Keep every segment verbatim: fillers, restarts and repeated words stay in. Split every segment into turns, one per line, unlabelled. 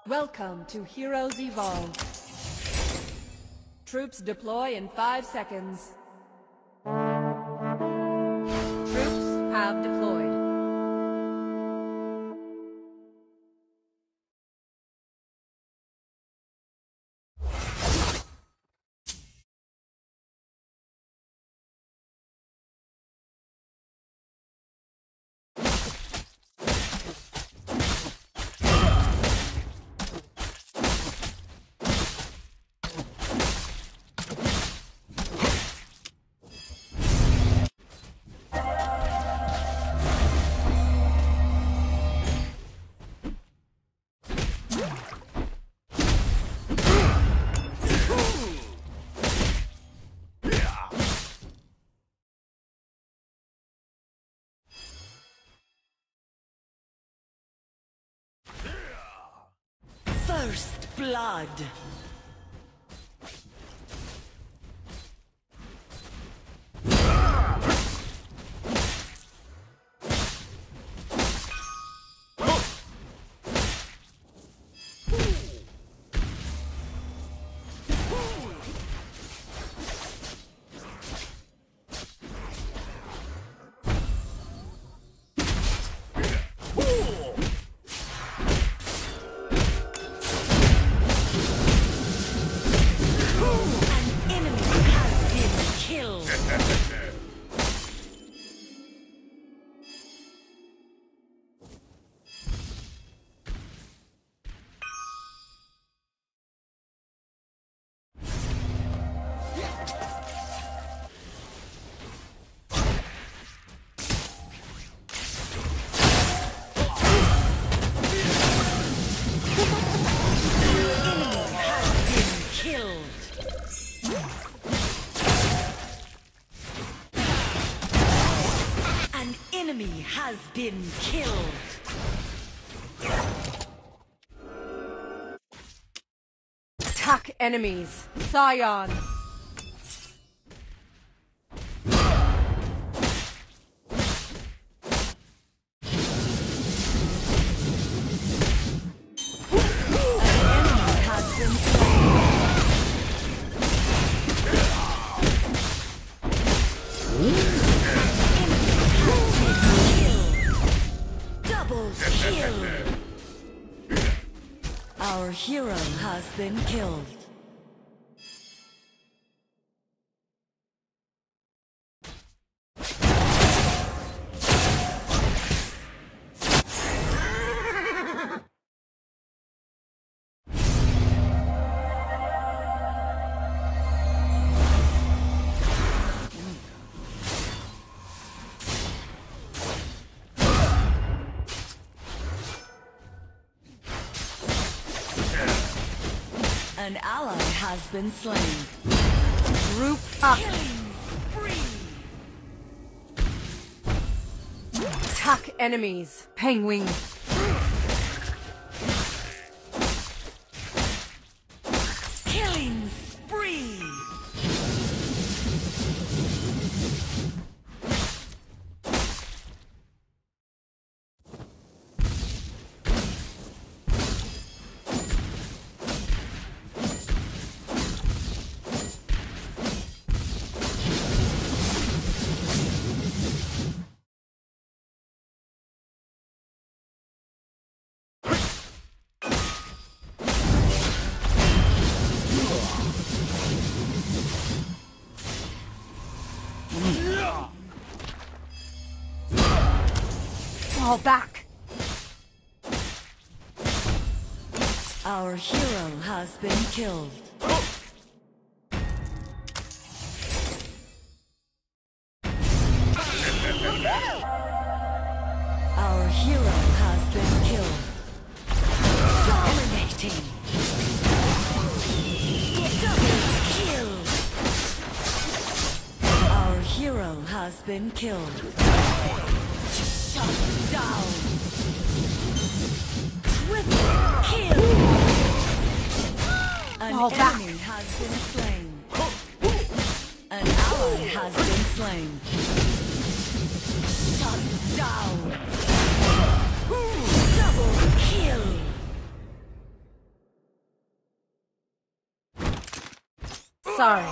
Welcome to Heroes Evolve. Troops deploy in five seconds. Troops have deployed.
First blood. Enemy has been killed.
Attack enemies. Scion.
Our hero has been killed. An ally has been slain.
Group up.
Killing spree.
Attack enemies. Penguin.
Killing spree.
Fall back.
Our hero has been killed. Our hero has been killed. Dominating. Double kill. Our hero has been killed. Shut down. Triple kill. An
Fall back.
enemy has been slain. An ally has been slain. Shut down. Double kill.
Sorry.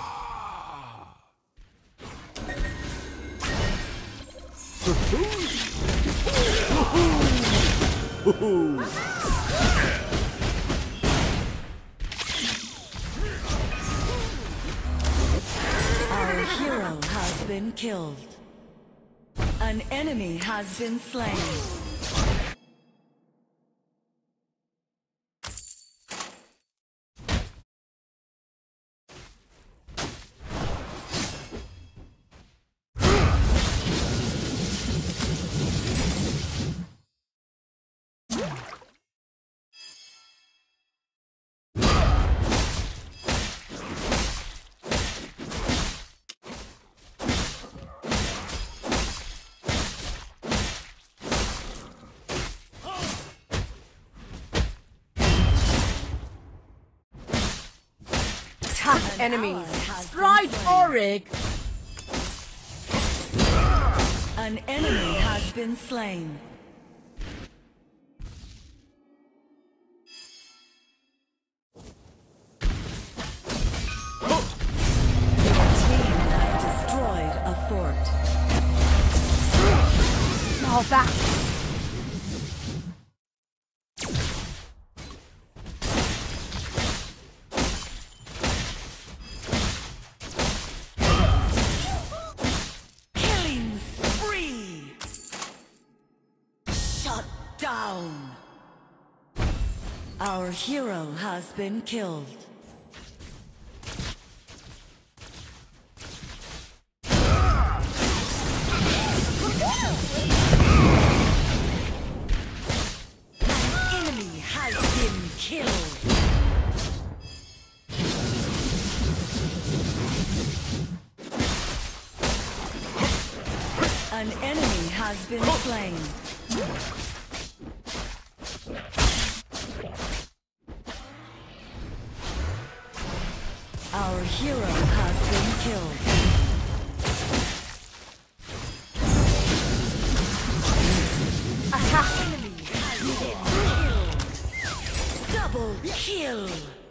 Our hero has been killed. An enemy has been slain.
Attack enemies.
Right,
Orig.
An enemy has been slain. Your team has destroyed a fort.
Fall back.
Killing spree! Shut down! Our hero has been killed. An enemy has been killed. An enemy has been slain. Our hero has been killed.
Attack.
Enemy has been killed. Double kill.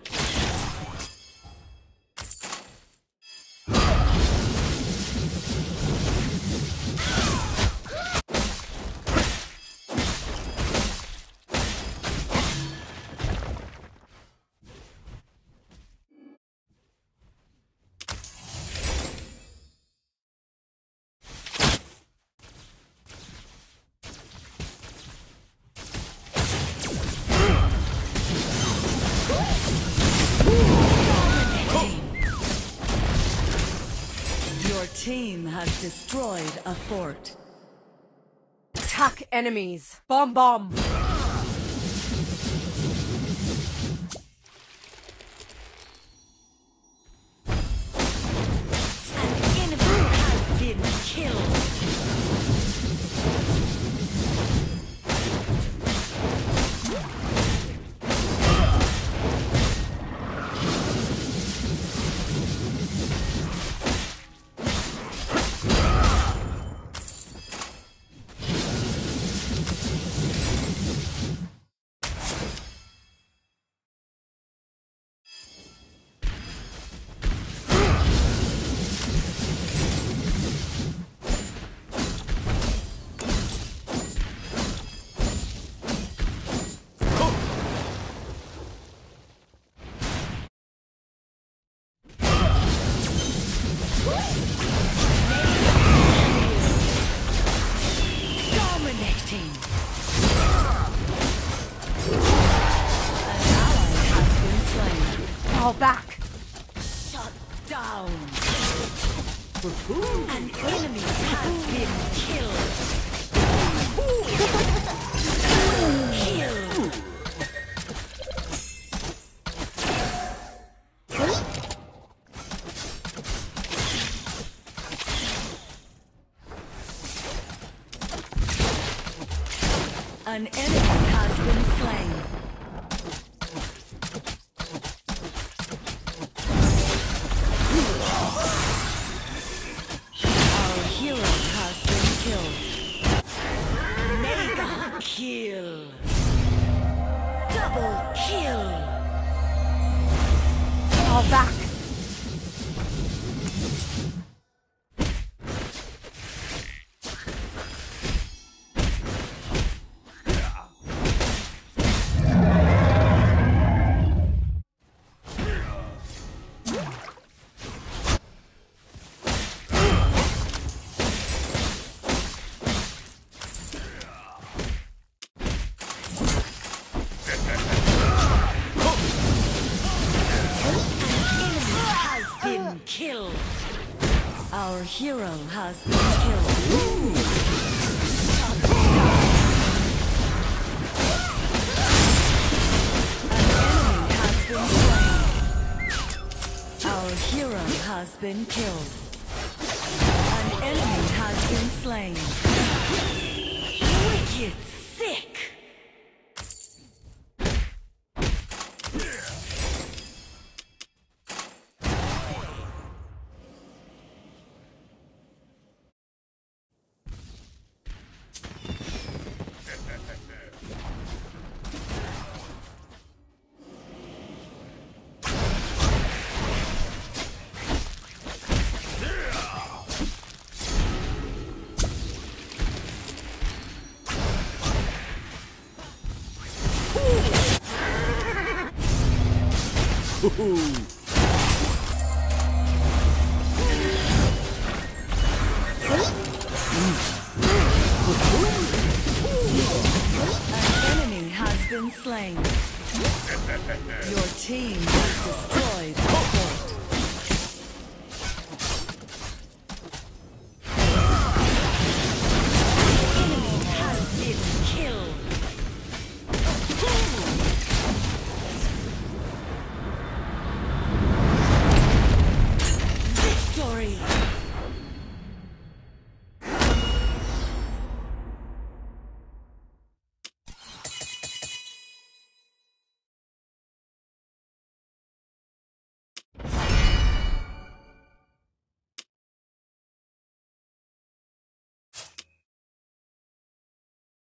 Your team has destroyed a fort.
Attack enemies. Bomb bomb.
An enemy has been killed. Dominating. An ally has been slain.
Fall back.
Shut down. An enemy has been killed. Kill. An enemy has been slain. Our hero has been killed. Mega kill. Double kill.
Fall back.
killed. Our hero has been killed. Shut down. An enemy has been slain. Our hero has been killed. An enemy has been slain. Wicked sick. An enemy has been slain. Your team has destroyed the